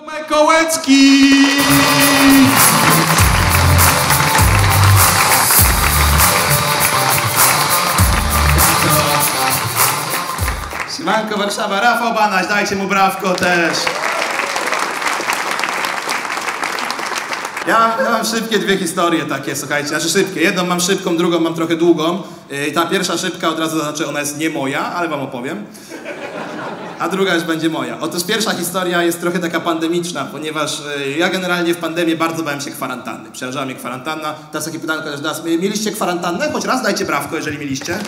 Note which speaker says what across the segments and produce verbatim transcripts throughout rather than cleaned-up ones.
Speaker 1: Kołecki! Siemanko Warszawa, Rafał Banaś, dajcie mu brawko też. Ja, ja mam szybkie dwie historie takie, słuchajcie, znaczy szybkie. Jedną mam szybką, drugą mam trochę długą. I ta pierwsza szybka od razu zaznaczę, ona jest nie moja, ale wam opowiem. A druga już będzie moja. Otóż pierwsza historia jest trochę taka pandemiczna, ponieważ ja generalnie w pandemii bardzo bałem się kwarantanny. Przerażała mnie kwarantanna. Teraz takie pytanko też do nas. Mieliście kwarantannę? Choć raz dajcie brawko, jeżeli mieliście.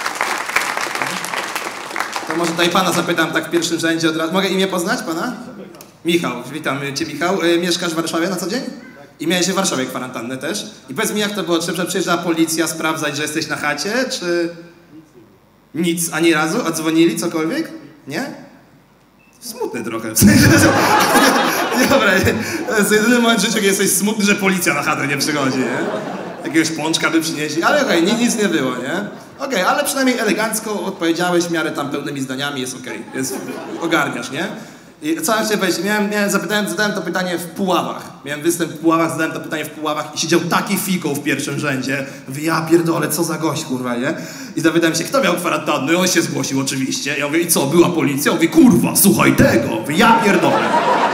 Speaker 1: To może tutaj pana zapytam tak w pierwszym rzędzie od razu. Mogę imię poznać pana? Michał. Witam cię, Michał. Mieszkasz w Warszawie na co dzień? I miałeś w Warszawie kwarantannę też. I powiedz mi, jak to było? Czy przyjeżdżała policja sprawdzać, że jesteś na chacie, czy nic ani razu? A dzwonili cokolwiek? Nie? Smutny trochę. W sensie, nie, dobra, to jest jedyny moment w życiu, kiedy jesteś smutny, że policja na chatę nie przychodzi, nie? Jakiegoś pączka by przynieśli, ale okej, okay, nic, nic nie było, nie? Okej, okay, ale przynajmniej elegancko odpowiedziałeś w miarę tam pełnymi zdaniami, jest okej, okay, jest, ogarniasz, nie? I co ja chciałem powiedzieć, miałem, miałem, zapytałem, zadałem to pytanie w Puławach. Miałem występ w Puławach, zadałem to pytanie w Puławach i siedział taki fikoł w pierwszym rzędzie. Mówię, ja pierdolę, co za gość, kurwa, nie? I zapytałem się, kto miał kwarantannę? On się zgłosił oczywiście. Ja mówię, i co, była policja? On mówi, kurwa, słuchaj tego. Mówię, ja pierdolę.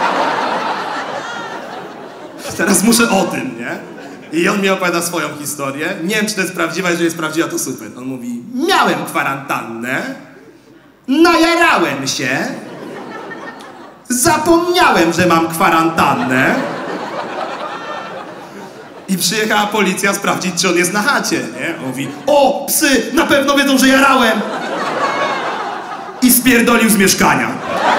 Speaker 1: Teraz muszę o tym, nie? I on mi opowiada swoją historię. Nie wiem, czy to jest prawdziwa, jeżeli jest prawdziwa, to super. On mówi, miałem kwarantannę, najarałem się, zapomniałem, że mam kwarantannę i przyjechała policja sprawdzić, czy on jest na chacie, nie? On mówi, o, psy, na pewno wiedzą, że jarałem! I spierdolił z mieszkania.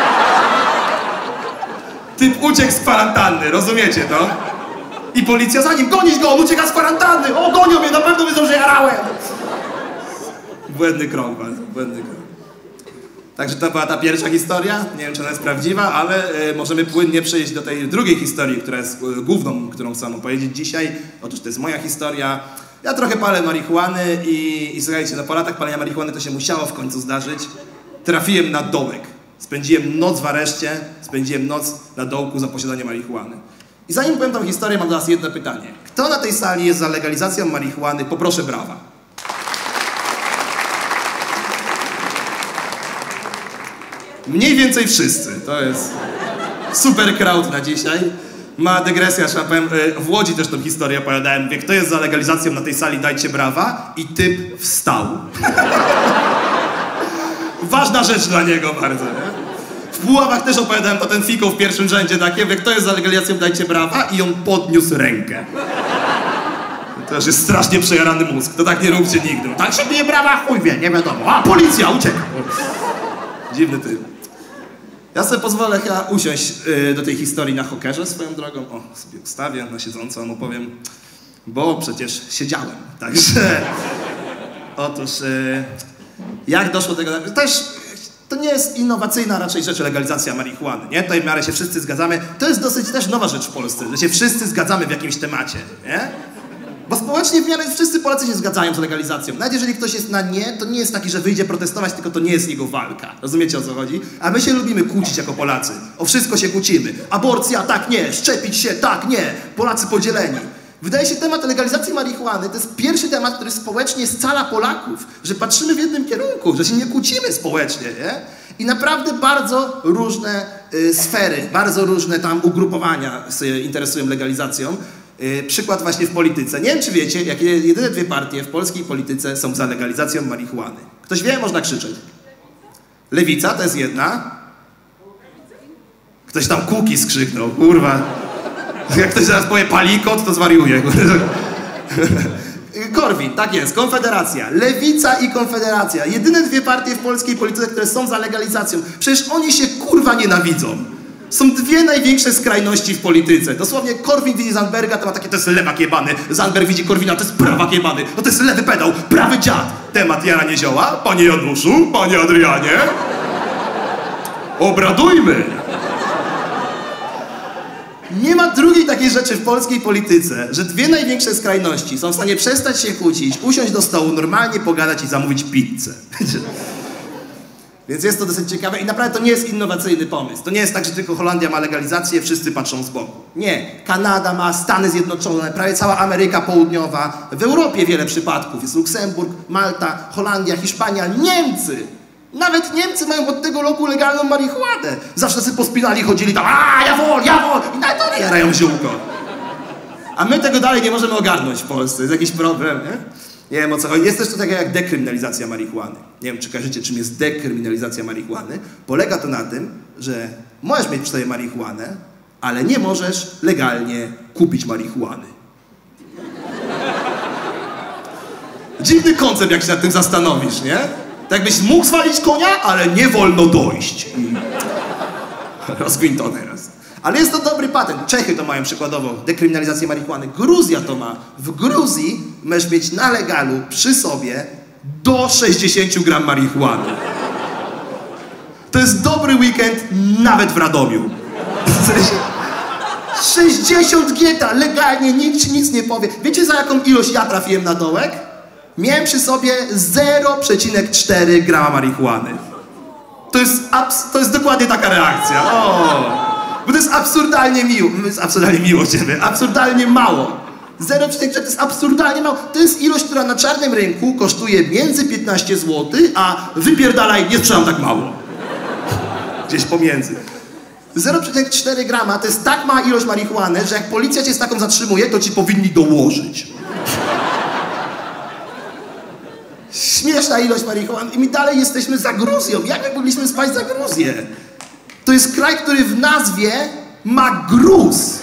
Speaker 1: Typ uciekł z kwarantanny, rozumiecie to? I policja za nim, gonić go, on ucieka z kwarantanny! O, gonią mnie, na pewno wiedzą, że jarałem! Błędny krąg, błędny krąg. Także to była ta pierwsza historia, nie wiem, czy ona jest prawdziwa, ale y, możemy płynnie przejść do tej drugiej historii, która jest y, główną, którą chcę opowiedzieć dzisiaj. Otóż to jest moja historia. Ja trochę palę marihuany i, i słuchajcie, no po latach palenia marihuany to się musiało w końcu zdarzyć. Trafiłem na dołek. Spędziłem noc w areszcie, spędziłem noc na dołku za posiadanie marihuany. I zanim powiem tą historię, mam do was jedno pytanie. Kto na tej sali jest za legalizacją marihuany? Poproszę brawa. Mniej więcej wszyscy. To jest super crowd na dzisiaj. Ma dygresja, że powiem, w Łodzi też tą historię opowiadałem. Mówię, kto jest za legalizacją na tej sali, dajcie brawa. I typ wstał. Ważna rzecz dla niego bardzo, nie? W Puławach też opowiadałem to ten fikoł w pierwszym rzędzie takie. Mówię, kto jest za legalizacją, dajcie brawa. I on podniósł rękę. To też jest strasznie przejarany mózg. To tak nie róbcie nigdy. Tak się bije brawa, chuj wie, nie wiadomo. A policja, ucieka. Dziwny typ. Ja sobie pozwolę chyba usiąść y, do tej historii na hokerze swoją drogą. O, sobie ustawię na siedząco, wam opowiem, bo przecież siedziałem. Także, otóż, y, jak doszło do tego, też to nie jest innowacyjna raczej rzecz legalizacja marihuany, nie? Tutaj w miarę się wszyscy zgadzamy. To jest dosyć też nowa rzecz w Polsce, że się wszyscy zgadzamy w jakimś temacie, nie? Bo społecznie w miarę wszyscy Polacy się zgadzają z legalizacją. Nawet jeżeli ktoś jest na nie, to nie jest taki, że wyjdzie protestować, tylko to nie jest jego walka. Rozumiecie, o co chodzi? A my się lubimy kłócić jako Polacy. O wszystko się kłócimy. Aborcja, tak, nie. Szczepić się, tak, nie. Polacy podzieleni. Wydaje się, temat legalizacji marihuany to jest pierwszy temat, który społecznie scala Polaków. Że patrzymy w jednym kierunku, że się nie kłócimy społecznie, nie? I naprawdę bardzo różne y, sfery, bardzo różne tam ugrupowania się interesują legalizacją. Yy, przykład właśnie w polityce. Nie wiem, czy wiecie, jakie jedyne dwie partie w polskiej polityce są za legalizacją marihuany. Ktoś wie? Można krzyczeć. Lewica to jest jedna. Ktoś tam Kuki skrzyknął, kurwa. Jak ktoś zaraz powie palikot, to zwariuje. Korwin, tak jest, Konfederacja. Lewica i Konfederacja. Jedyne dwie partie w polskiej polityce, które są za legalizacją. Przecież oni się kurwa nienawidzą. Są dwie największe skrajności w polityce. Dosłownie Korwin widzi Zandberga, to ma takie, to jest lewak jebany. Zandberg widzi Korwina, to jest prawak jebany. No to jest lewy pedał, prawy dziad. Temat jarania zioła. Panie Januszu, panie Adrianie. Obradujmy. Nie ma drugiej takiej rzeczy w polskiej polityce, że dwie największe skrajności są w stanie przestać się kłócić, usiąść do stołu, normalnie pogadać i zamówić pizzę. Więc jest to dosyć ciekawe i naprawdę to nie jest innowacyjny pomysł. To nie jest tak, że tylko Holandia ma legalizację, wszyscy patrzą z boku. Nie. Kanada ma, Stany Zjednoczone, prawie cała Ameryka Południowa. W Europie wiele przypadków. Jest Luksemburg, Malta, Holandia, Hiszpania, Niemcy. Nawet Niemcy mają od tego roku legalną marihuanę. Zawsze sobie pospinali, chodzili tam, a jawol, jawol, i nawet oni jarają ziółko. A my tego dalej nie możemy ogarnąć w Polsce. Jest jakiś problem, nie? Nie wiem o co chodzi. Jest też to takie jak dekryminalizacja marihuany. Nie wiem, czy kojarzycie, czym jest dekryminalizacja marihuany. Polega to na tym, że możesz mieć przy sobie marihuanę, ale nie możesz legalnie kupić marihuany. Dziwny koncept, jak się nad tym zastanowisz, nie? Tak jakbyś mógł zwalić konia, ale nie wolno dojść. I... Rozkmin to teraz. Ale jest to dobry patent. Czechy to mają przykładowo dekryminalizację marihuany. Gruzja to ma. W Gruzji możesz mieć na legalu przy sobie do sześćdziesięciu gram marihuany. To jest dobry weekend nawet w Radomiu. sześćdziesiąt gieta legalnie, nikt ci nic nie powie. Wiecie, za jaką ilość ja trafiłem na dołek? Miałem przy sobie zero przecinek cztery grama marihuany. To jest, abs to jest dokładnie taka reakcja. O! Bo to jest absurdalnie miło. To jest absurdalnie miło ciebie. Absurdalnie mało. zero przecinek cztery to jest absurdalnie mało. To jest ilość, która na czarnym rynku kosztuje między piętnaście złotych, a wypierdalaj, nie sprzedam tak mało. Gdzieś pomiędzy. zero przecinek cztery grama to jest tak mała ilość marihuany, że jak policja cię z taką zatrzymuje, to ci powinni dołożyć. Śmieszna ilość marihuany i my dalej jesteśmy za Gruzją. Jak my mogliśmy spać za Gruzję? To jest kraj, który w nazwie ma gruz.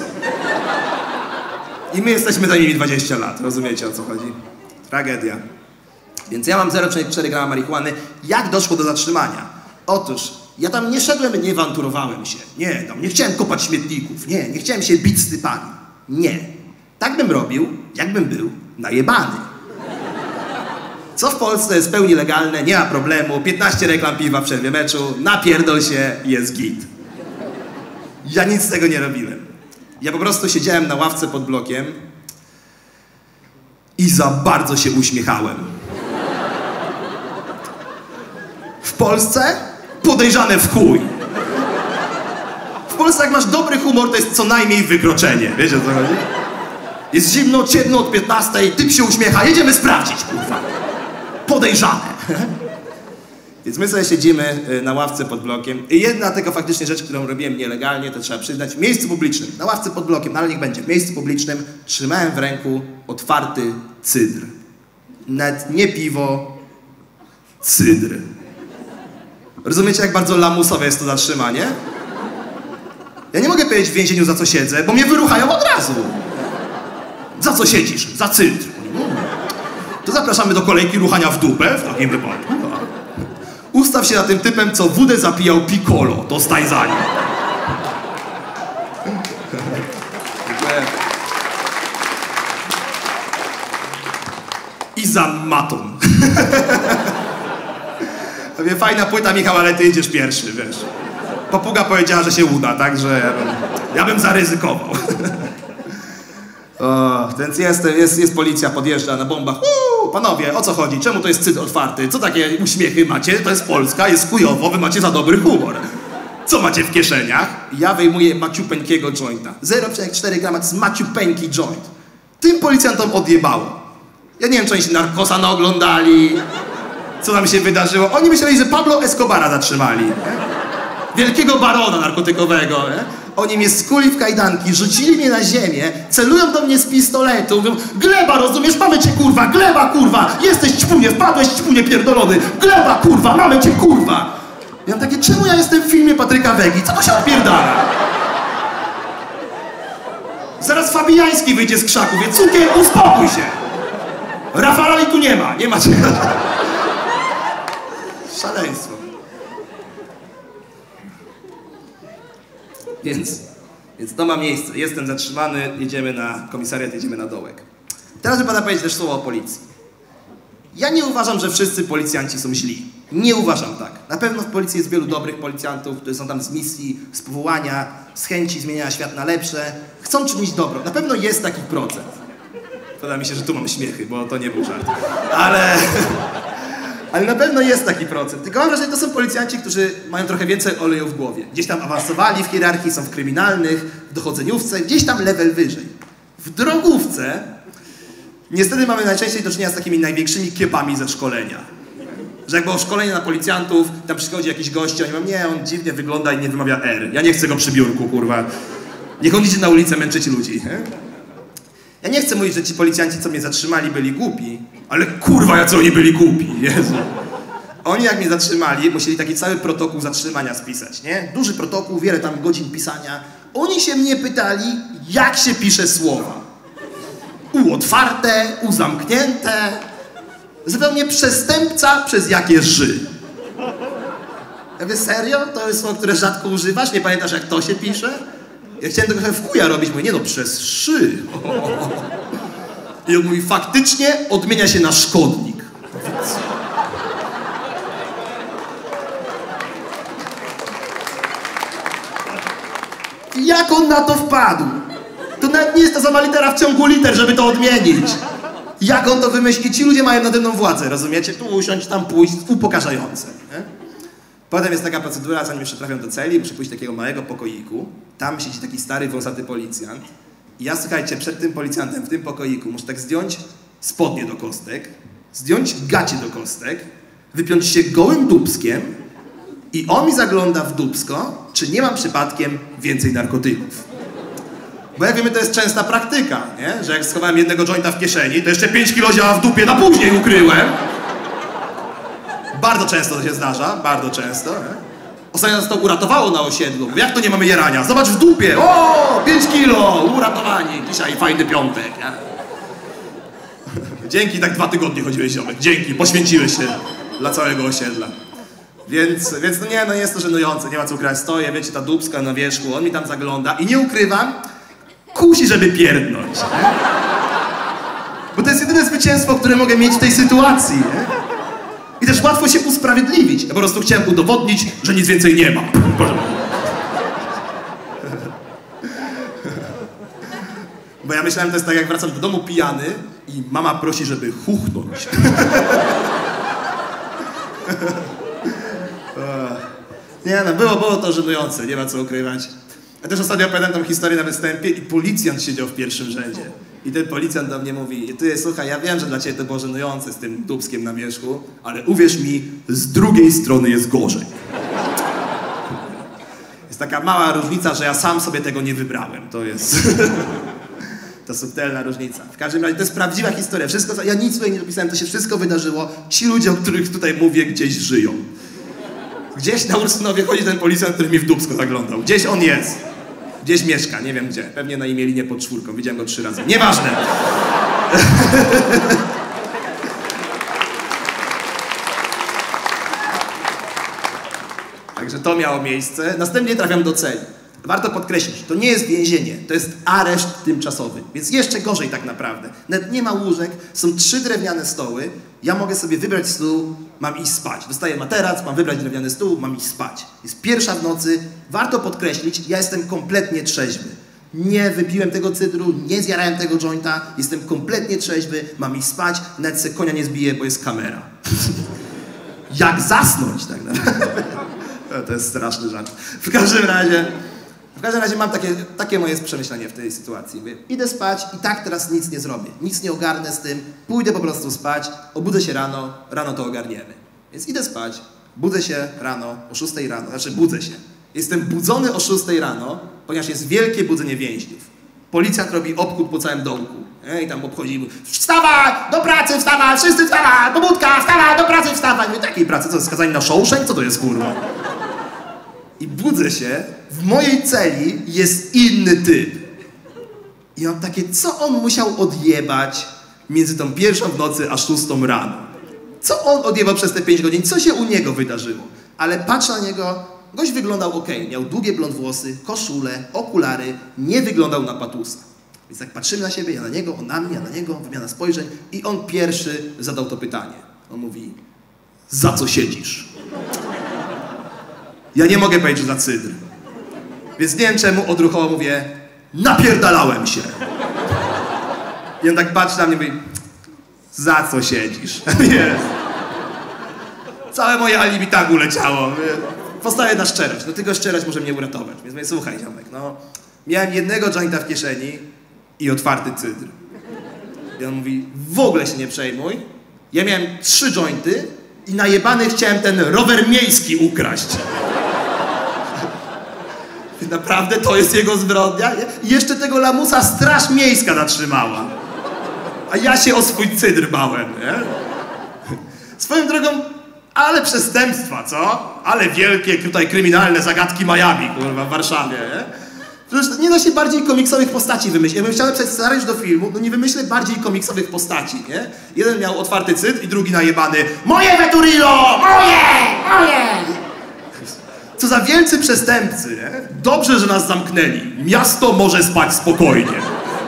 Speaker 1: I my jesteśmy za nimi dwadzieścia lat. Rozumiecie, o co chodzi? Tragedia. Więc ja mam zero przecinek cztery grama marihuany. Jak doszło do zatrzymania? Otóż ja tam nie szedłem, nie awanturowałem się. Nie, tam nie chciałem kopać śmietników. Nie, nie chciałem się bić z typami. Nie. Tak bym robił, jakbym był najebany. Co w Polsce jest w pełni legalne, nie ma problemu, piętnaście reklam piwa w przerwie meczu, napierdol się, jest git. Ja nic z tego nie robiłem. Ja po prostu siedziałem na ławce pod blokiem i za bardzo się uśmiechałem. W Polsce podejrzane w chuj. W Polsce jak masz dobry humor, to jest co najmniej wykroczenie. Wiecie, o co chodzi? Jest zimno, ciemno od piętnastej, typ się uśmiecha, jedziemy sprawdzić, kurwa. Podejrzane. Więc my sobie siedzimy na ławce pod blokiem i jedna tylko faktycznie rzecz, którą robiłem nielegalnie, to trzeba przyznać, w miejscu publicznym, na ławce pod blokiem, no ale niech będzie, w miejscu publicznym trzymałem w ręku otwarty cydr. Nawet nie piwo, cydr. Rozumiecie, jak bardzo lamusowe jest to zatrzymanie? Ja nie mogę powiedzieć w więzieniu, za co siedzę, bo mnie wyruchają od razu. Za co siedzisz? Za cydr. To zapraszamy do kolejki ruchania w dupę, w takim wypadku. Ustaw się na tym typem, co wódę zapijał piccolo. To staj za nim. I za matą. Mówię, fajna płyta, Michał, ale ty idziesz pierwszy, wiesz. Papuga powiedziała, że się uda, tak, że ja bym, ja bym zaryzykował. O, więc jest, jest, jest policja, podjeżdża na bombach. Uuu, panowie, o co chodzi? Czemu to jest cydr otwarty? Co takie uśmiechy macie? To jest Polska, jest chujowo, wy macie za dobry humor. Co macie w kieszeniach? Ja wyjmuję maciupeńkiego jointa. zero przecinek cztery grama to jest maciupeńki joint. Tym policjantom odjebało. Ja nie wiem, czy oni się Narkosa naoglądali, co tam się wydarzyło. Oni myśleli, że Pablo Escobara zatrzymali. Nie? Wielkiego barona narkotykowego. Nie? Oni mnie skuli w kajdanki, rzucili mnie na ziemię, celują do mnie z pistoletu, mówią, Gleba, rozumiesz, mamy cię, kurwa, Gleba, kurwa, jesteś ćpunie, wpadłeś ćpunie pierdolony, Gleba, kurwa, mamy cię, kurwa. Ja mam takie, czemu ja jestem w filmie Patryka Wegi, co to się odpierdala? Zaraz Fabiański wyjdzie z krzaku, więc cukier, uspokój się. Rafalali tu nie ma, nie ma czego. Szaleństwo. Więc, więc to ma miejsce. Jestem zatrzymany, jedziemy na komisariat, jedziemy na dołek. Teraz by pana powiedzieć też słowo o policji. Ja nie uważam, że wszyscy policjanci są źli. Nie uważam tak. Na pewno w policji jest wielu dobrych policjantów, którzy są tam z misji, z powołania, z chęci zmieniania świat na lepsze. Chcą czynić dobro. Na pewno jest taki procent. Wydaje mi się, że tu mam śmiechy, bo to nie był żart. Ale... Ale na pewno jest taki procent. Tylko mam wrażenie, że to są policjanci, którzy mają trochę więcej oleju w głowie. Gdzieś tam awansowali w hierarchii, są w kryminalnych, w dochodzeniówce, gdzieś tam level wyżej. W drogówce niestety mamy najczęściej do czynienia z takimi największymi kiepami ze szkolenia. Że jak było szkolenie na policjantów, tam przychodzi jakiś gość, oni mówią, nie, on dziwnie wygląda i nie wymawia R. Ja nie chcę go przy biurku, kurwa. Niech on idzie na ulicę męczyć ludzi. He? Ja nie chcę mówić, że ci policjanci, co mnie zatrzymali, byli głupi, ale kurwa, jacy oni byli głupi, Jezu. Oni jak mnie zatrzymali, musieli taki cały protokół zatrzymania spisać, nie? Duży protokół, wiele tam godzin pisania. Oni się mnie pytali, jak się pisze słowa. U otwarte, u zamknięte. Zupełnie przestępca przez jakie ży. Ja mówię, serio? To jest słowo, które rzadko używasz? Nie pamiętasz, jak to się pisze? Ja chciałem trochę w chuja robić, mówię, nie no, przez szy. I on mówi, faktycznie odmienia się na szkodnik. Jak on na to wpadł? To nawet nie jest ta sama litera w ciągu liter, żeby to odmienić. Jak on to wymyśli? Ci ludzie mają nade mną władzę, rozumiecie? Tu usiąść, tam pójść, upokarzające. Nie? Potem jest taka procedura, zanim jeszcze trafią do celi, muszę pójść do takiego małego pokoiku. Tam siedzi taki stary, wąsaty policjant. I ja, słuchajcie, przed tym policjantem w tym pokoiku muszę tak zdjąć spodnie do kostek, zdjąć gacie do kostek, wypiąć się gołym dupskiem i on mi zagląda w dupsko, czy nie mam przypadkiem więcej narkotyków. Bo jak wiemy, to jest częsta praktyka, nie? Że jak schowałem jednego jointa w kieszeni, to jeszcze pięć kilo ziała w dupie na później ukryłem. Bardzo często to się zdarza, bardzo często. Nie? Ostatnio nas to uratowało na osiedlu. Jak to nie mamy jarania? Zobacz w dupie! O, pięć kilo! Uratowanie! Dzisiaj fajny piątek. Nie? Dzięki, tak dwa tygodnie chodziłeś, ziomek. Dzięki, poświęciłeś się dla całego osiedla. Więc, więc no nie, no jest to żenujące, nie ma co ukrywać. Stoję, wiecie, ta dupska na wierzchu, on mi tam zagląda i nie ukrywam, kusi, żeby pierdnąć. Nie? Bo to jest jedyne zwycięstwo, które mogę mieć w tej sytuacji. Nie? I też łatwo się usprawiedliwić. Ja po prostu chciałem udowodnić, że nic więcej nie ma. Bo ja myślałem, to jest tak, jak wracam do domu pijany i mama prosi, żeby chuchnąć. Nie no, było, było to żenujące, nie ma co ukrywać. Ja też ostatnio opowiadałem tą historię na występie i policjant siedział w pierwszym rzędzie. I ten policjant do mnie mówi, ty słuchaj, ja wiem, że dla ciebie to było żenujące z tym dupskiem na wierzchu, ale uwierz mi, z drugiej strony jest gorzej. Jest taka mała różnica, że ja sam sobie tego nie wybrałem. To jest... to subtelna różnica. W każdym razie to jest prawdziwa historia. Wszystko, co... Ja nic tutaj nie dopisałem, to się wszystko wydarzyło. Ci ludzie, o których tutaj mówię, gdzieś żyją. Gdzieś na Ursynowie chodzi ten policjant, który mi w dupsko zaglądał. Gdzieś on jest. Gdzieś mieszka, nie wiem gdzie. Pewnie na imielinie pod czwórką. Widziałem go trzy razy. Nieważne. Także to miało miejsce. Następnie trafiam do celi. Warto podkreślić, to nie jest więzienie, to jest areszt tymczasowy, więc jeszcze gorzej tak naprawdę. Nawet nie ma łóżek, są trzy drewniane stoły, ja mogę sobie wybrać stół, mam iść spać. Dostaję materac, mam wybrać drewniany stół, mam iść spać. Jest pierwsza w nocy, warto podkreślić, ja jestem kompletnie trzeźwy. Nie wypiłem tego cydru, nie zjarałem tego jointa, jestem kompletnie trzeźwy, mam iść spać, nawet se konia nie zbiję, bo jest kamera. Jak zasnąć tak naprawdę? To jest straszny żart. W każdym razie... W każdym razie mam takie, takie moje przemyślenie w tej sytuacji. Mówię, idę spać i tak teraz nic nie zrobię. Nic nie ogarnę z tym, pójdę po prostu spać, obudzę się rano, rano to ogarniemy. Więc idę spać, budzę się rano, o szóstej rano, znaczy budzę się. Jestem budzony o szóstej rano, ponieważ jest wielkie budzenie więźniów. Policjant robi obchód po całym domku. Nie? I tam obchodzi, wstawaj, do pracy, wstawaj, wszyscy wstawaj, pobudka, wstawaj, do pracy, wstawaj. Mówię, takiej pracy, co, skazani na szołszeń? Co to jest, kurwa? I budzę się, w mojej celi jest inny typ. I mam takie, co on musiał odjebać między tą pierwszą w nocy a szóstą rano? Co on odjebał przez te pięć godzin? Co się u niego wydarzyło? Ale patrzę na niego, gość wyglądał ok. Miał długie blond włosy, koszulę, okulary, nie wyglądał na patusa. Więc tak patrzymy na siebie, ja na niego, on na mnie, ja na niego, wymiana spojrzeń i on pierwszy zadał to pytanie. On mówi, za co siedzisz? Ja nie mogę powiedzieć, że za cydr. Więc nie wiem czemu odruchowo mówię, napierdalałem się. I on tak patrzy na mnie i mówi, za co siedzisz? Jest. Całe moje alibi tak uleciało. Postaję na szczerość, no tylko szczerość może mnie uratować. Więc mówię, słuchaj ziomek, no miałem jednego jointa w kieszeni i otwarty cydr. I on mówi, w ogóle się nie przejmuj. Ja miałem trzy jointy i najebany chciałem ten rower miejski ukraść. Naprawdę to jest jego zbrodnia? I jeszcze tego lamusa straż miejska zatrzymała. A ja się o swój cydr bałem, nie? Swoją drogą, ale przestępstwa, co? Ale wielkie tutaj kryminalne zagadki Miami, kurwa, w Warszawie, nie? Przecież nie da się bardziej komiksowych postaci wymyślić. Ja bym chciał napisać scenariusz do filmu, no nie wymyślę bardziej komiksowych postaci, nie? Jeden miał otwarty cydr i drugi najebany moje Veturilo! Moje! Moje! Co za wielcy przestępcy, nie? Dobrze, że nas zamknęli. Miasto może spać spokojnie.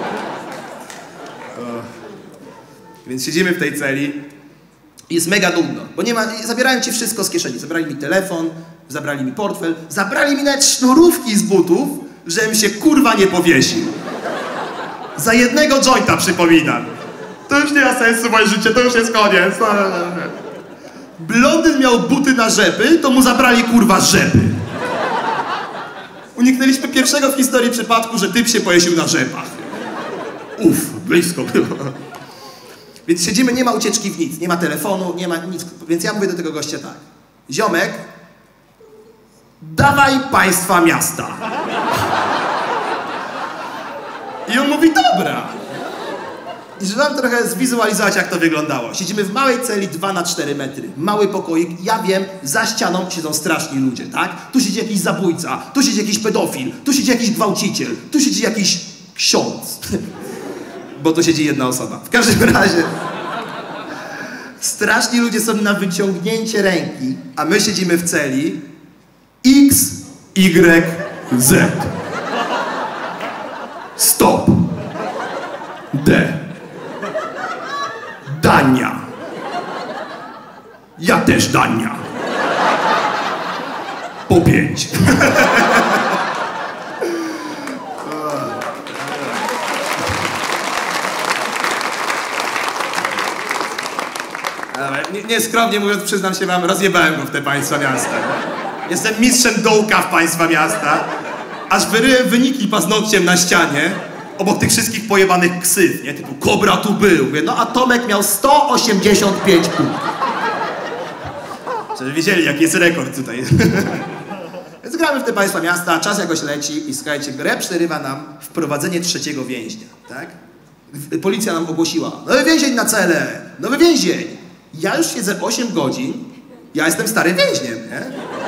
Speaker 1: Więc siedzimy w tej celi i jest mega nudno, bo nie ma, zabierają ci wszystko z kieszeni. Zabrali mi telefon, zabrali mi portfel, zabrali mi nawet sznurówki z butów, żebym się kurwa nie powiesił. Za jednego jointa, przypominam. To już nie ma sensu, moje życie, to już jest koniec. Blondyn miał buty na rzepy, to mu zabrali kurwa rzepy. Uniknęliśmy pierwszego w historii przypadku, że typ się pojeździł na rzepach. Uff, blisko było. Więc siedzimy, nie ma ucieczki w nic, nie ma telefonu, nie ma nic. Więc ja mówię do tego gościa tak. Ziomek, dawaj państwa miasta. I on mówi, dobra. I żeby wam trochę zwizualizować, jak to wyglądało. Siedzimy w małej celi dwa na cztery metry. Mały pokoik. Ja wiem, za ścianą siedzą straszni ludzie, tak? Tu siedzi jakiś zabójca, tu siedzi jakiś pedofil, tu siedzi jakiś gwałciciel, tu siedzi jakiś ksiądz. Bo to siedzi jedna osoba. W każdym razie straszni ludzie są na wyciągnięcie ręki, a my siedzimy w celi X, Y, Z. Stop. D. Dania. Ja też Dania. Po pięć. Nie, nieskromnie mówiąc, przyznam się wam, rozjebałem go w te państwa miasta. Jestem mistrzem dołka w państwa miasta. Aż wyryłem wyniki paznokciem na ścianie obok tych wszystkich pojebanych ksyw, nie? Typu Kobra tu był. Mówię, no a Tomek miał sto osiemdziesiąt pięć punktów. Żeby wiedzieli, jaki jest rekord tutaj. Więc gramy w te państwa miasta, czas jakoś leci i słuchajcie, grę przerywa nam wprowadzenie trzeciego więźnia, tak? Policja nam ogłosiła, nowy więzień na celę, nowy więzień. Ja już siedzę osiem godzin, ja jestem starym więźniem, nie?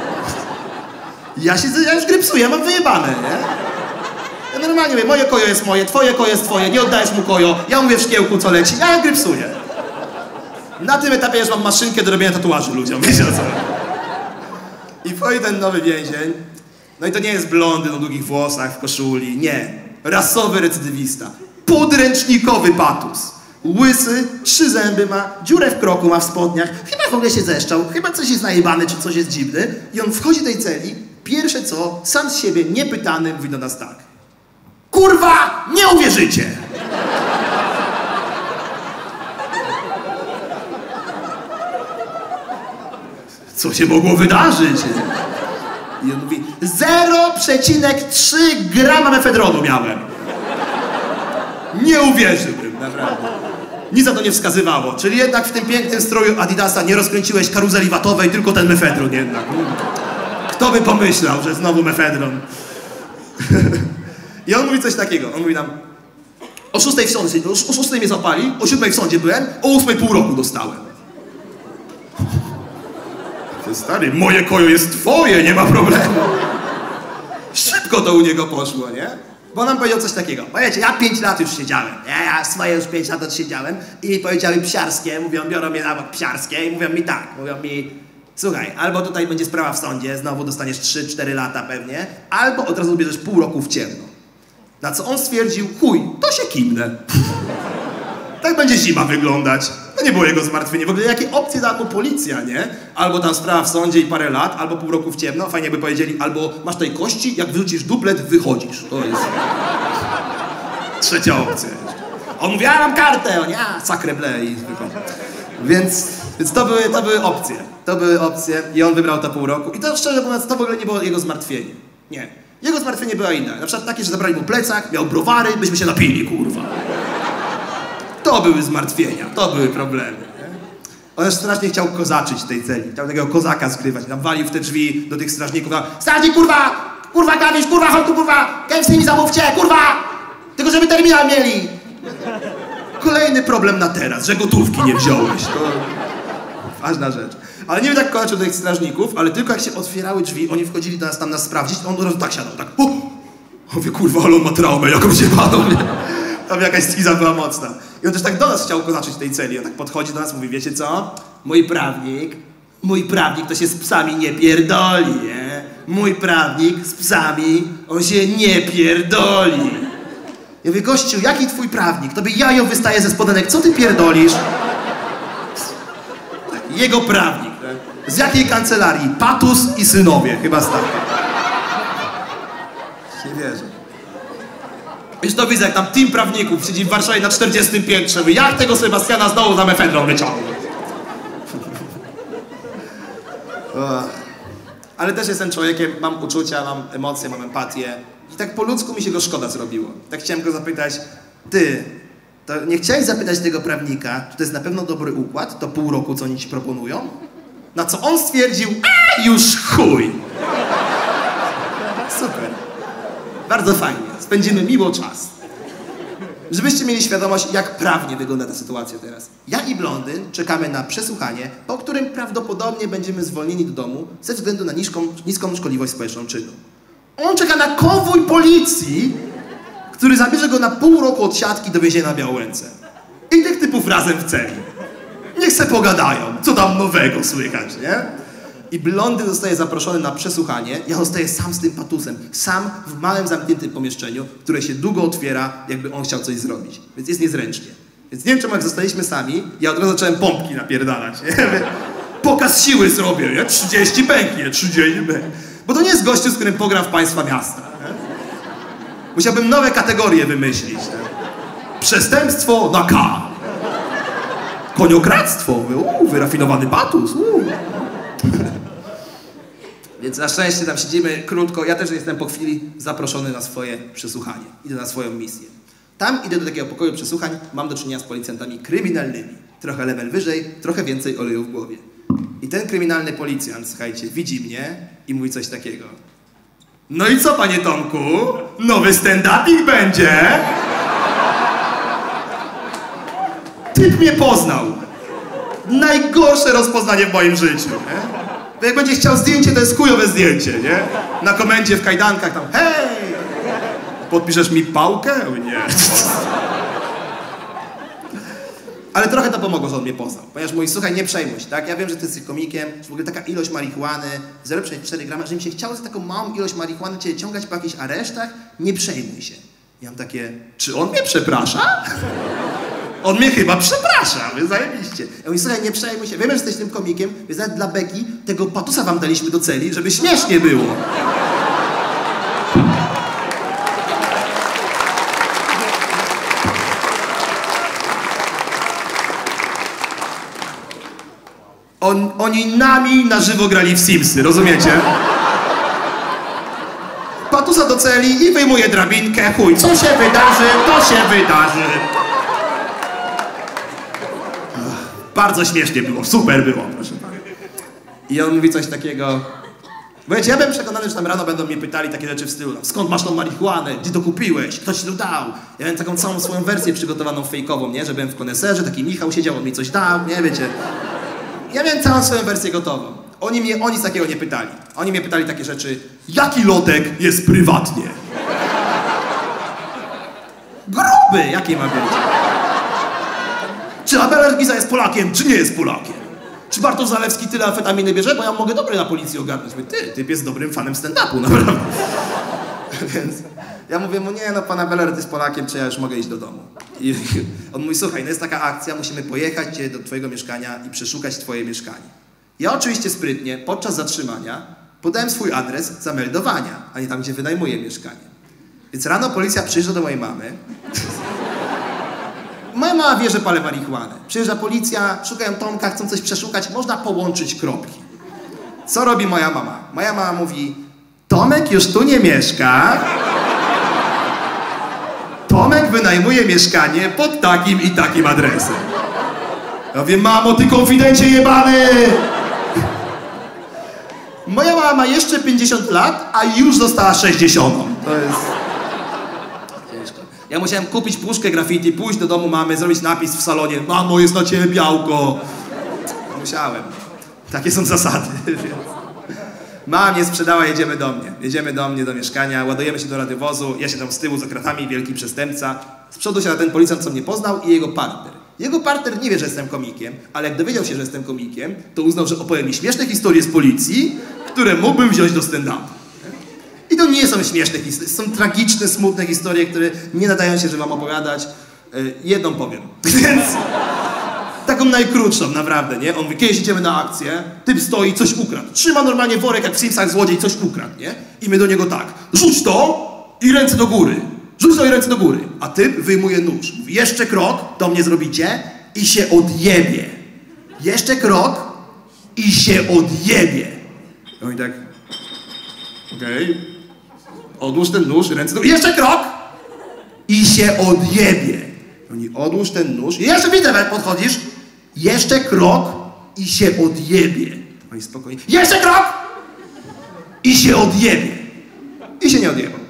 Speaker 1: Ja siedzę, ja już grypsuję, mam wyjebane, nie? Ja normalnie mówię, moje kojo jest moje, twoje kojo jest twoje, nie oddajesz mu kojo, ja mówię w szkiełku co leci, ja grypsuję. Na tym etapie już mam maszynkę do robienia tatuaży ludziom, wiecie o co? I wchodzi ten nowy więzień, no i to nie jest blondyn o długich włosach, w koszuli, nie. Rasowy recydywista, podręcznikowy patus. Łysy, trzy zęby ma, dziurę w kroku ma w spodniach, chyba w ogóle się zeszczał, chyba coś jest najebany, czy coś jest dziwny. I on wchodzi do tej celi, pierwsze co, sam z siebie niepytany mówi do nas tak. Kurwa, nie uwierzycie! Co się mogło wydarzyć? I on mówi, zero przecinek trzy grama mefedronu miałem. Nie uwierzyłbym, naprawdę. Nic na to nie wskazywało. Czyli jednak w tym pięknym stroju Adidasa nie rozkręciłeś karuzeli watowej, tylko ten mefedron jednak. Kto by pomyślał, że znowu mefedron. I on mówi coś takiego. On mówi nam, o szóstej w sądzie, o szóstej mnie złapali, o siódmej w sądzie byłem, o ósmej pół roku dostałem. Ty stary, moje kojo jest twoje, nie ma problemu. Szybko to u niego poszło, nie? Bo nam powiedział coś takiego. Powiecie, ja pięć lat już siedziałem. Ja, ja swoje już pięć lat odsiedziałem. I powiedziały psiarskie, mówią, biorą mnie na bok psiarskie i mówią mi tak, mówią mi, słuchaj, albo tutaj będzie sprawa w sądzie, znowu dostaniesz trzy cztery lata pewnie, albo od razu bierzesz pół roku w ciemno. Na co on stwierdził, chuj, to się kimnę. Tak będzie zima wyglądać. To nie było jego zmartwienie. W ogóle jakie opcje dała mu policja, nie? Albo tam sprawa w sądzie i parę lat, albo pół roku w ciemno. Fajnie by powiedzieli, albo masz tutaj kości, jak wyrzucisz duplet, wychodzisz. To jest trzecia opcja. On mówi, ja mam kartę, on ja, sacre bleu i wychodzi. Więc, więc to, były, to były opcje. To To były opcje i on wybrał to pół roku. I to szczerze mówiąc, to w ogóle nie było jego zmartwienie. Nie. Jego zmartwienie było inne. Na przykład takie, że zabrali mu plecak, miał browary, byśmy się napili, kurwa. To były zmartwienia, to były problemy. Nie? On też strasznie chciał kozaczyć w tej celi. Chciał takiego kozaka skrywać. Tam walił w te drzwi do tych strażników. Tam, strażnik, kurwa! Kurwa, Gawisz, kurwa, chodź tu, kurwa! Gangster mi zamówcie, kurwa! Tylko żeby terminal mieli! Kolejny problem na teraz, że gotówki nie wziąłeś. To ważna rzecz. Ale nie wiem, jak kończył do tych strażników, ale tylko jak się otwierały drzwi, oni wchodzili do nas tam nas sprawdzić, on od razu tak siadał, tak. O! Mówię, kurwa, ale on ma traumę, jakąś jebaną. Tam jakaś schiza była mocna. I on też tak do nas chciał kozaczyć w tej celi. On tak podchodzi do nas, mówi, wiecie co? Mój prawnik, mój prawnik to się z psami nie pierdoli, nie? Mój prawnik z psami, on się nie pierdoli. Ja mówię, gościu, jaki twój prawnik? Tobie jajo wystaje ze spodenek, co ty pierdolisz? Jego prawnik. Z jakiej kancelarii? Patus i synowie, chyba stary. Nie wierzę. Już to widzę, jak tam team prawników siedzi w Warszawie na czterdziestym piętrze. Jak tego Sebastiana znowu za mefedron wyciągnąć? Ale też jestem człowiekiem, mam uczucia, mam emocje, mam empatię. I tak po ludzku mi się go szkoda zrobiło. Tak chciałem go zapytać, ty, to nie chciałeś zapytać tego prawnika, czy to jest na pewno dobry układ, to pół roku, co oni ci proponują? Na co on stwierdził, a już chuj. Super. Bardzo fajnie. Spędzimy miło czas. Żebyście mieli świadomość, jak prawnie wygląda ta sytuacja teraz. Ja i Blondyn czekamy na przesłuchanie, po którym prawdopodobnie będziemy zwolnieni do domu ze względu na niską, niską szkodliwość społeczną czynu. On czeka na konwój policji, który zabierze go na pół roku od siatki do więzienia na Białęce. I tych typów razem w celi. Niech se pogadają, co tam nowego słychać, nie? I Blondyn zostaje zaproszony na przesłuchanie, ja zostaję sam z tym patusem, sam w małym, zamkniętym pomieszczeniu, które się długo otwiera, jakby on chciał coś zrobić. Więc jest niezręcznie. Więc nie wiem, czemu jak zostaliśmy sami, ja od razu zacząłem pompki napierdalać, nie? Pokaz siły zrobię, nie? trzydzieści pęknie, trzydzieści pęknie. Bo to nie jest gościu, z którym pogram w państwa miasta. Nie? Musiałbym nowe kategorie wymyślić. Nie? Przestępstwo na K. Koniokradztwo. Uuu, wyrafinowany patus. Uuu. Więc na szczęście tam siedzimy krótko. Ja też jestem po chwili zaproszony na swoje przesłuchanie. Idę na swoją misję. Tam idę do takiego pokoju przesłuchań. Mam do czynienia z policjantami kryminalnymi. Trochę level wyżej, trochę więcej oleju w głowie. I ten kryminalny policjant, słuchajcie, widzi mnie i mówi coś takiego. No i co, panie Tomku? Nowy stand-upik będzie? Typ mnie poznał. Najgorsze rozpoznanie w moim życiu, nie? To jak będzie chciał zdjęcie, to jest chujowe zdjęcie, nie? Na komendzie w kajdankach tam, hej! Podpiszesz mi pałkę? O nie. Ale trochę to pomogło, że on mnie poznał. Ponieważ mówi, słuchaj, nie przejmuj się, tak? Ja wiem, że ty jesteś komikiem, że w ogóle taka ilość marihuany, zero przecinek cztery grama, że mi się chciało za taką małą ilość marihuany cię ciągać po jakichś aresztach, nie przejmuj się. Ja mam takie, czy on mnie przeprasza? On mnie chyba przeprasza, wy zajebiście. Ja mówię, słuchaj, nie przejmuj się, wiemy, że jesteś tym komikiem, więc nawet dla beki tego patusa wam daliśmy do celi, żeby śmiesznie było. On, oni nami na żywo grali w Simsy, rozumiecie? Patusa do celi i wyjmuje drabinkę, chuj, co się wydarzy, to się wydarzy. Bardzo śmiesznie było, super było, proszę pana. I on mówi coś takiego. Bo wiecie, ja byłem przekonany, że tam rano będą mnie pytali takie rzeczy w stylu, skąd masz tą marihuanę, gdzie to kupiłeś, kto ci to dał. Ja miałem taką całą swoją wersję przygotowaną fejkową, nie, że byłem w koneserze, taki Michał siedział, on mi coś dał, nie, wiecie. Ja miałem całą swoją wersję gotową. Oni mnie o nic takiego nie pytali. Oni mnie pytali takie rzeczy, jaki lotek jest prywatnie? Gruby, jaki ma być? Czy Abel Giza jest Polakiem, czy nie jest Polakiem? Czy Bartosz Zalewski tyle amfetaminy bierze? Bo ja mogę dobre na policji ogarnąć. Mówię, ty, typ jest dobrym fanem stand-upu, naprawdę. Więc ja mówię mu, nie no, pan Abelard jest Polakiem, czy ja już mogę iść do domu? I on mówi, słuchaj, no jest taka akcja, musimy pojechać cię do twojego mieszkania i przeszukać twoje mieszkanie. Ja oczywiście sprytnie, podczas zatrzymania, podałem swój adres zameldowania, a nie tam, gdzie wynajmuję mieszkanie. Więc rano policja przyjeżdża do mojej mamy. Moja mama wie, że palę marihuanę. Przyjeżdża policja, szukają Tomka, chcą coś przeszukać, można połączyć kropki. Co robi moja mama? Moja mama mówi, Tomek już tu nie mieszka. Tomek wynajmuje mieszkanie pod takim i takim adresem. Ja wiem, mamo, ty konfidencie jebany! Moja mama ma jeszcze pięćdziesiąt lat, a już została sześćdziesiątą. To jest... ciężko. Ja musiałem kupić puszkę graffiti, pójść do domu mamy, zrobić napis w salonie. Mamo, jest na ciebie białko. Musiałem. Takie są zasady. Mama mnie sprzedała, jedziemy do mnie. Jedziemy do mnie, do mieszkania, ładujemy się do radiowozu, ja się tam z tyłu za kratami, wielki przestępca. Z przodu siada ten policjant, co mnie poznał i jego partner. Jego partner nie wie, że jestem komikiem, ale jak dowiedział się, że jestem komikiem, to uznał, że opowiem mi śmieszne historie z policji, które mógłbym wziąć do stand-upu. I to nie są śmieszne historie, są tragiczne, smutne historie, które nie nadają się, żeby wam opowiadać. Yy, jedną powiem. Więc taką najkrótszą, naprawdę, nie? On mówi, kiedyś idziemy na akcję, typ stoi, coś ukradł. Trzyma normalnie worek, jak w Simsach złodziej, coś ukradł, nie? I my do niego tak, rzuć to i ręce do góry. Rzuć to i ręce do góry. A typ wyjmuje nóż. Mówi, jeszcze krok, to mnie zrobicie i się odjebie. Jeszcze krok i się odjebie. I oni tak, okej. Okay. Odłóż ten nóż, ręce do góry. Jeszcze krok i się odjebie. I oni, odłóż ten nóż. I jeszcze widzę, jak podchodzisz. Jeszcze krok i się odjebie. Oni spokojnie. Jeszcze krok i się odjebie. I się nie odjebał.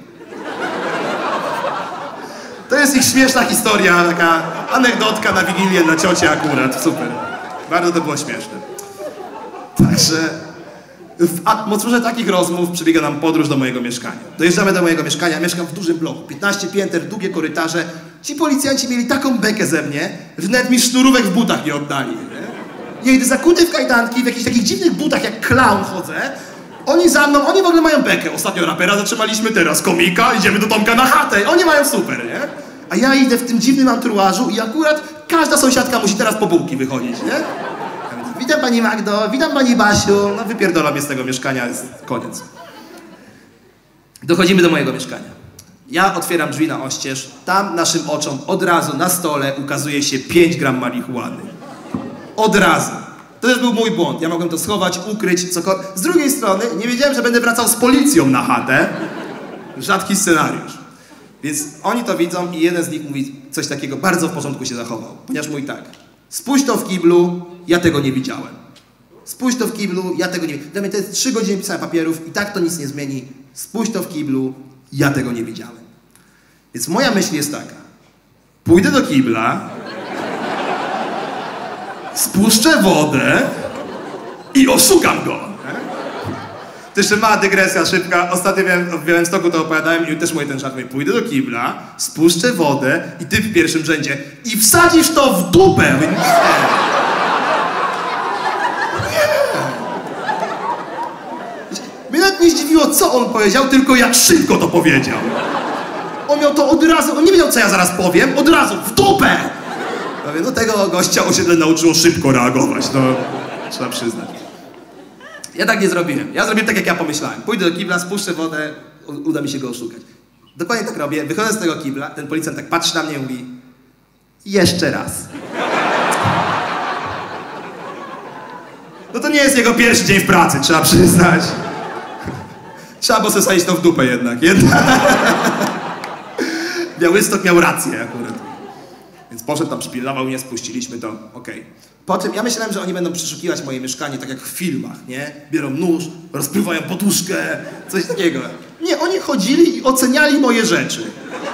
Speaker 1: To jest ich śmieszna historia, taka anegdotka na Wigilię dla cioci akurat. Super. Bardzo to było śmieszne. Także w atmosferze takich rozmów przebiega nam podróż do mojego mieszkania. Dojeżdżamy do mojego mieszkania, mieszkam w dużym bloku, piętnaście pięter, długie korytarze. Ci policjanci mieli taką bekę ze mnie, że nawet mi sznurówek w butach nie oddali. Nie? Ja idę zakuty w kajdanki, w jakichś takich dziwnych butach, jak clown chodzę. Oni za mną, oni w ogóle mają bekę. Ostatnio rapera zatrzymaliśmy, teraz komika, idziemy do Tomka na chatę. Oni mają super, nie? A ja idę w tym dziwnym anturażu i akurat każda sąsiadka musi teraz po bułki wychodzić, nie? Witam pani Magdo, witam pani Basiu. No wypierdola mnie z tego mieszkania, jest koniec. Dochodzimy do mojego mieszkania. Ja otwieram drzwi na oścież. Tam naszym oczom od razu na stole ukazuje się pięć gram marihuany. Od razu. To też był mój błąd. Ja mogłem to schować, ukryć, cokolwiek. Z drugiej strony nie wiedziałem, że będę wracał z policją na chatę. Rzadki scenariusz. Więc oni to widzą i jeden z nich mówi coś takiego, bardzo w porządku się zachował. Ponieważ mówi tak, spójrz to w kiblu, ja tego nie widziałem. Spójrz to w kiblu, ja tego nie widziałem. Dla mnie to jest trzy godziny pisania papierów i tak to nic nie zmieni. Spójrz to w kiblu, ja tego nie widziałem. Więc moja myśl jest taka, pójdę do kibla, spuszczę wodę i oszukam go. To jeszcze mała dygresja szybka. Ostatnio w Białymstoku to opowiadałem i też mówię ten żart. Pójdę do kibla, spuszczę wodę i ty w pierwszym rzędzie i wsadzisz to w dupę. Mówię, nie. Mnie nawet nie zdziwiło, co on powiedział, tylko jak szybko to powiedział. On miał to od razu, on nie wiedział, co ja zaraz powiem, od razu w dupę. No, no tego gościa osiedle nauczyło szybko reagować, to trzeba przyznać. Ja tak nie zrobiłem. Ja zrobiłem tak, jak ja pomyślałem. Pójdę do kibla, spuszczę wodę, uda mi się go oszukać. Dokładnie tak robię. Wychodzę z tego kibla, ten policjant tak patrzy na mnie i mówi jeszcze raz. No to nie jest jego pierwszy dzień w pracy, trzeba przyznać. Trzeba było sobie sadzić to w dupę jednak. jednak. Białystok miał rację akurat. Więc poszedł tam, przypilnował mnie, spuściliśmy to, okej. Okay. Potem ja myślałem, że oni będą przeszukiwać moje mieszkanie, tak jak w filmach, nie? Biorą nóż, rozpływają poduszkę, coś takiego. Nie, oni chodzili i oceniali moje rzeczy.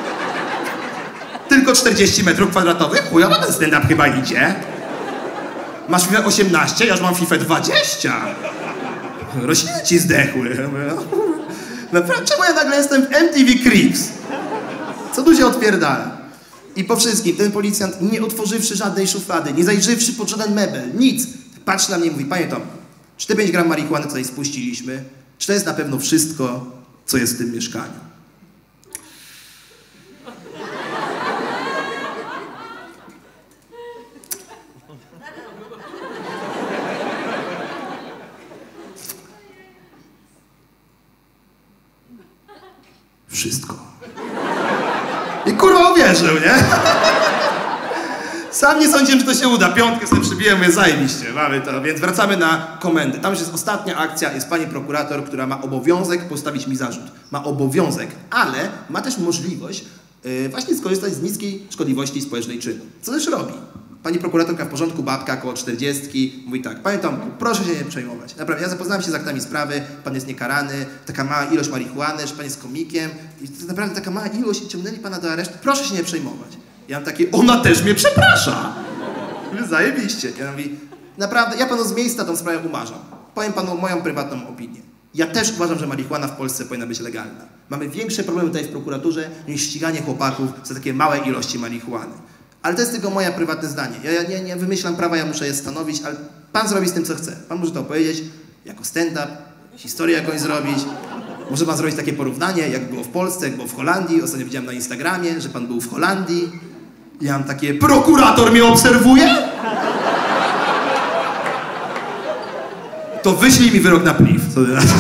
Speaker 1: Tylko czterdzieści metrów kwadratowych? Chujowo ten stand-up chyba idzie. Masz FIFA osiemnaście, ja już mam FIFA dwadzieścia. Rośliny ci zdechły. Naprawdę, czemu ja nagle jestem w M T V Cribs? Co tu się odpierdala? I po wszystkim ten policjant, nie otworzywszy żadnej szuflady, nie zajrzywszy pod żaden mebel, nic, patrzy na mnie i mówi, panie Tom, czy te pięć gram marihuany tutaj spuściliśmy? Czy to jest na pewno wszystko, co jest w tym mieszkaniu? Wszystko. I kurwa uwierzył, nie? Sam nie sądziłem, że to się uda. Piątkę sobie przybiłem, mówię, zajebiście, mamy to. Więc wracamy na komendę. Tam już jest ostatnia akcja, jest pani prokurator, która ma obowiązek postawić mi zarzut. Ma obowiązek, ale ma też możliwość yy, właśnie skorzystać z niskiej szkodliwości społecznej czynu. Co też robi? Pani prokuratorka w porządku, babka, około czterdziestki, mówi tak, panie Tomku, proszę się nie przejmować. Naprawdę, ja zapoznałem się z aktami sprawy, pan jest niekarany, taka mała ilość marihuany, że pan jest komikiem i to jest naprawdę taka mała ilość i ciągnęli pana do aresztu, proszę się nie przejmować. Ja mam takie, ona też mnie przeprasza. Zajebiście. Ja mówię, naprawdę, ja panu z miejsca tą sprawę umarzam. Powiem panu moją prywatną opinię. Ja też uważam, że marihuana w Polsce powinna być legalna. Mamy większe problemy tutaj w prokuraturze niż ściganie chłopaków za takie małe ilości marihuany. Ale to jest tylko moje prywatne zdanie. Ja, ja nie, nie wymyślam prawa, ja muszę je stanowić, ale pan zrobi z tym, co chce. Pan może to opowiedzieć jako stand-up, historię jakąś zrobić. Może pan zrobić takie porównanie, jak było w Polsce, jak było w Holandii. Ostatnio widziałem na Instagramie, że pan był w Holandii. Ja mam takie, prokurator mnie obserwuje? To wyślij mi wyrok na pliw. Co ty na to?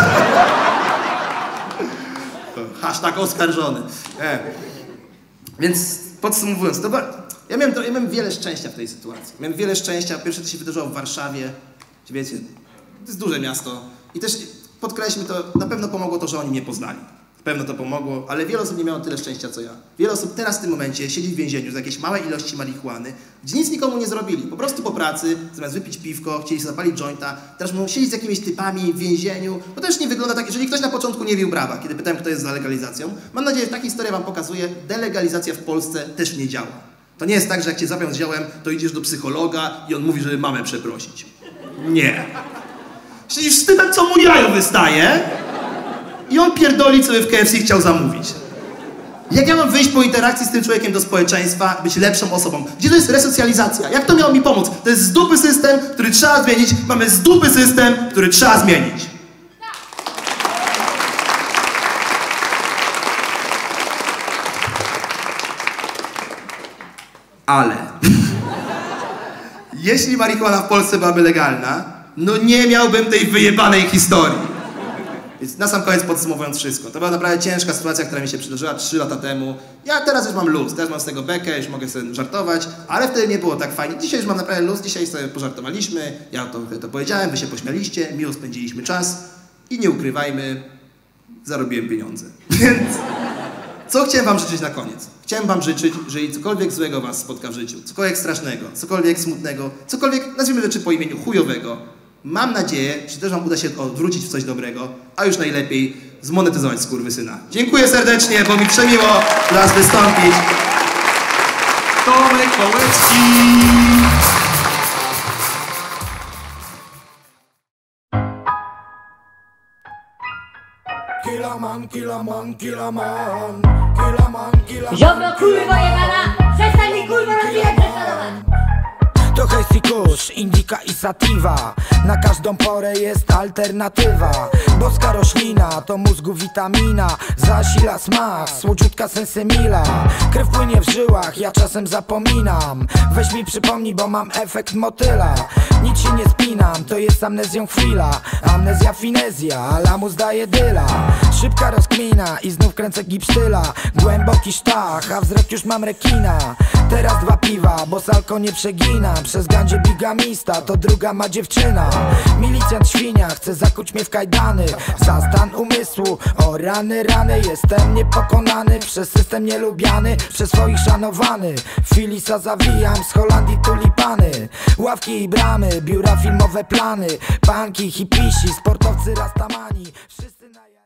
Speaker 1: Hashtag oskarżony. E. Więc podsumowując, to ja miałem, to, ja miałem wiele szczęścia w tej sytuacji. Miałem wiele szczęścia. Pierwsze to się wydarzyło w Warszawie. Wiecie, to jest duże miasto. I też podkreślmy to, na pewno pomogło to, że oni mnie poznali. Na pewno to pomogło, ale wiele osób nie miało tyle szczęścia, co ja. Wiele osób teraz w tym momencie siedzi w więzieniu za jakieś małe ilości marihuany, gdzie nic nikomu nie zrobili. Po prostu po pracy, zamiast wypić piwko, chcieli sobie zapalić jointa, teraz muszą siedzieć z jakimiś typami w więzieniu. No to też nie wygląda tak, jeżeli ktoś na początku nie wił brawa, kiedy pytałem, kto jest za legalizacją. Mam nadzieję, że ta historia wam pokazuje, delegalizacja w Polsce też nie działa. To nie jest tak, że jak cię zapią z ziołem, to idziesz do psychologa i on mówi, żeby mamę przeprosić. Nie. Siedzisz z tym, co mu jajo wystaje, i on pierdoli, co by w K F C chciał zamówić. Jak ja mam wyjść po interakcji z tym człowiekiem do społeczeństwa, być lepszą osobą? Gdzie to jest resocjalizacja? Jak to miało mi pomóc? To jest z dupy system, który trzeba zmienić. Mamy z dupy system, który trzeba zmienić. Ale jeśli marihuana w Polsce byłaby legalna, no nie miałbym tej wyjebanej historii. Więc na sam koniec podsumowując wszystko, to była naprawdę ciężka sytuacja, która mi się przydarzyła trzy lata temu. Ja teraz już mam luz, teraz mam z tego bekę, już mogę sobie żartować, ale wtedy nie było tak fajnie. Dzisiaj już mam naprawdę luz, dzisiaj sobie pożartowaliśmy, ja to, to powiedziałem, wy się pośmialiście, miło spędziliśmy czas i nie ukrywajmy, zarobiłem pieniądze. Więc co chciałem wam życzyć na koniec? Chciałem wam życzyć, że cokolwiek złego was spotka w życiu, cokolwiek strasznego, cokolwiek smutnego, cokolwiek, nazwijmy rzeczy po imieniu, chujowego, mam nadzieję, że też wam uda się odwrócić w coś dobrego, a już najlepiej zmonetyzować skurwysyna. Dziękuję serdecznie, bo mi przemiło dla was wystąpić. Tomek Kołecki!
Speaker 2: Kilaman, kilaman, kilaman, kilaman, kilaman.
Speaker 3: Ziobro kurwa jebana! Przestań mi kurwa rodzinę prześladować!
Speaker 2: To hejsikusz, indyka i sativa. Na każdą porę jest alternatywa. Boska roślina to mózgu witamina. Zasila smak, słodziutka sensemila. Krew płynie w żyłach, ja czasem zapominam. Weź mi przypomnij, bo mam efekt motyla. Nic się nie spinam, to jest amnezją chwila. Amnezja finezja, a lamus daje dyla. Szybka rozkmina i znów kręcę gipsztyla. Głęboki sztach, a wzrok już mam rekina. Teraz dwa piwa, bo salko nie przegina. Przez gandzie bigamista, to druga ma dziewczyna. Milicjant świnia, chce zakuć mnie w kajdany. Za stan umysłu, o rany, rany. Jestem niepokonany, przez system nielubiany, przez swoich szanowany. Filisa zawijam, z Holandii tulipany. Ławki i bramy, biura filmowe plany. Panki, hipisi, sportowcy rastamani. Wszyscy na